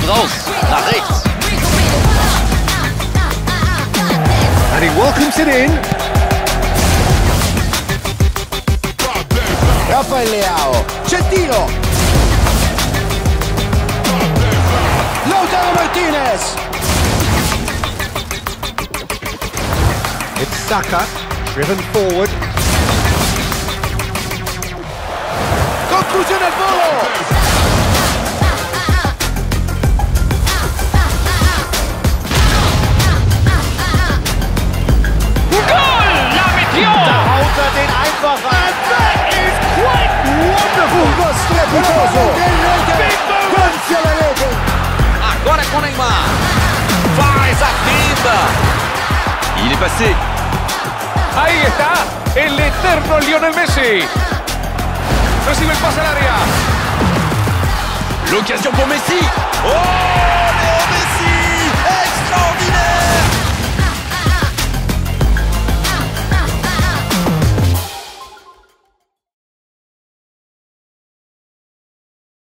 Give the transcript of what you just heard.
Kommt raus, nach rechts. And he welcomes it in. Rafael Leao, c'è il tiro. Lautaro Martinez. It's Saka, driven forward. Conclusione al volo. Den einfach rein. That is quite wonderful. Gol strepitoso. Grazie alla rete. Agora é com o Neymar. Faz a finta. Il est passé. Ahí está, el eterno Lionel Messi. Recibe el pase al área. L'occasion pour Messi. Oh, Léo Messi.